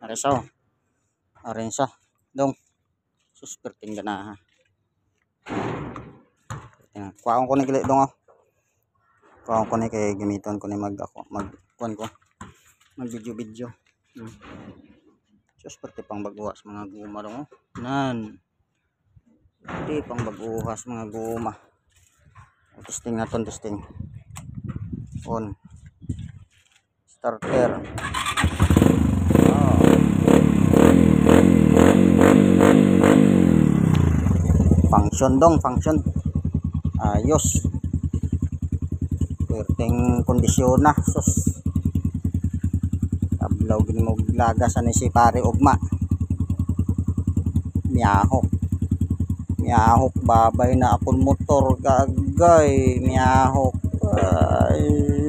Arisaw. Arinsa. Dong. Susperting ka na ha. Kuhaan ko ni kili dong oh. Kuhaan ko ni kay gamiton ko ni kuhaan ko. Mag video. Susperti pang baguhas mga guma dong oh. Nan. Di pang baguhas mga guma. Testing naton testing. On. Starter. Function dong, function. Ayos. Perting kondisyon na. Sus. Tablaw gini mo lagas ani si pare ugma. Miyahok. Miyahok babay na akong motor gagay. Miyahok. Ay.